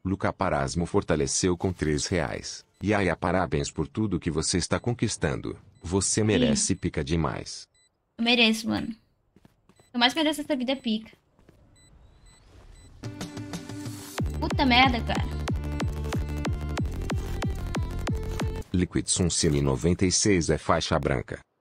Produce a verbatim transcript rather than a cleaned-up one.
Luca Parasmo fortaleceu com três reais. Yaya, parabéns por tudo que você está conquistando. Você merece pica demais. Eu mereço, mano. Eu mais mereço essa vida pica. Puta merda, cara. Liquid Suncine noventa e seis é faixa branca.